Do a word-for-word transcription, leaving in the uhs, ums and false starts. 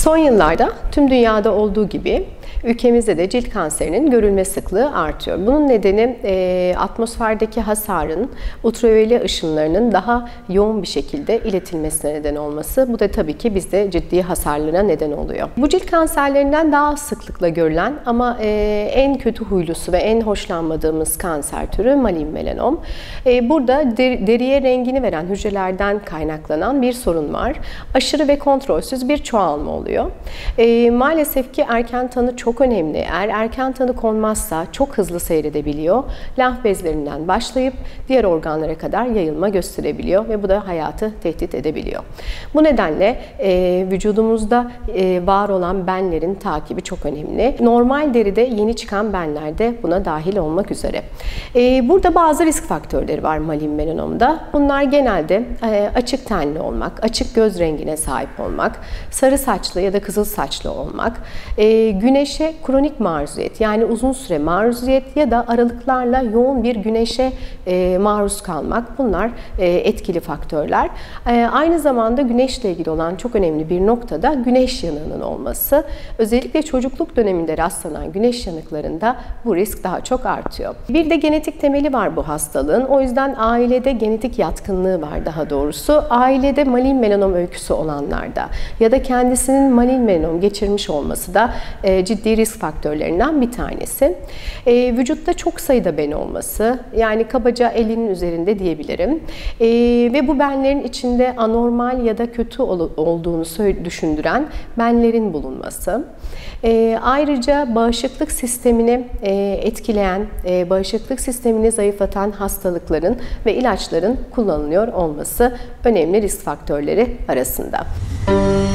Son yıllarda tüm dünyada olduğu gibi ülkemizde de cilt kanserinin görülme sıklığı artıyor. Bunun nedeni e, atmosferdeki hasarın ultraviyole ışınlarının daha yoğun bir şekilde iletilmesine neden olması. Bu da tabii ki bizde ciddi hasarlara neden oluyor. Bu cilt kanserlerinden daha sıklıkla görülen ama e, en kötü huylusu ve en hoşlanmadığımız kanser türü malign melanom. E, burada der, deriye rengini veren hücrelerden kaynaklanan bir sorun var. Aşırı ve kontrolsüz bir çoğalma oluyor. E, maalesef ki erken tanı çok önemli. Eğer erken tanı konmazsa çok hızlı seyredebiliyor. Lenf bezlerinden başlayıp diğer organlara kadar yayılma gösterebiliyor ve bu da hayatı tehdit edebiliyor. Bu nedenle e, vücudumuzda e, var olan benlerin takibi çok önemli. Normal deride yeni çıkan benler de buna dahil olmak üzere. E, burada bazı risk faktörleri var malign melanomda. Bunlar genelde e, açık tenli olmak, açık göz rengine sahip olmak, sarı saçlı ya da kızıl saçlı olmak, e, güneşe kronik maruziyet yani uzun süre maruziyet ya da aralıklarla yoğun bir güneşe e, maruz kalmak, bunlar e, etkili faktörler. E, aynı zamanda güneşle ilgili olan çok önemli bir noktada güneş yanığının olması. Özellikle çocukluk döneminde rastlanan güneş yanıklarında bu risk daha çok artıyor. Bir de genetik temeli var bu hastalığın. O yüzden ailede genetik yatkınlığı var daha doğrusu. Ailede malign melanom öyküsü olanlarda ya da kendisinin malign melanom geçirmiş olması da e, ciddi risk faktörlerinden bir tanesi. E, vücutta çok sayıda ben olması, yani kabaca elinin üzerinde diyebilirim. E, ve bu benlerin içinde anormal ya da kötü ol olduğunu düşündüren benlerin bulunması. E, ayrıca bağışıklık sistemini e, etkileyen, e, bağışıklık sistemini zayıflatan hastalıkların ve ilaçların kullanılıyor olması önemli risk faktörleri arasında.